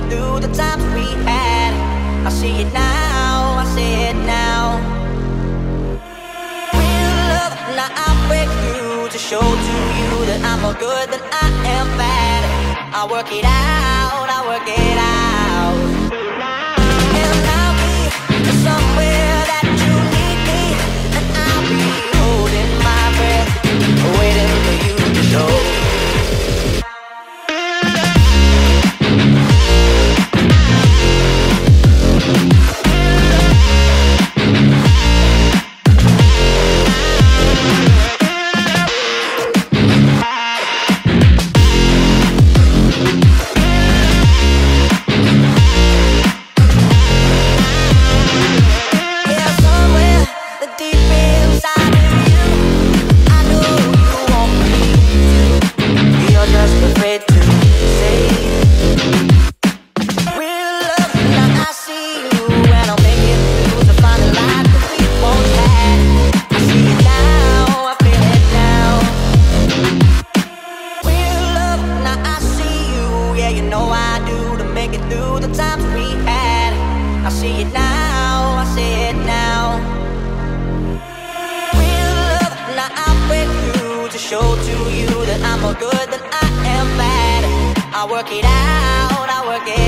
through the times we had. I see it now, I see it now. Real love, now I break through to show to you that I'm more good than I am bad. I work it out, I work it out. And I'll be somewhere that you need me, and I'll be holding my breath, waiting for you to show. Show to you that I'm more good than I am bad. I work it out, I work it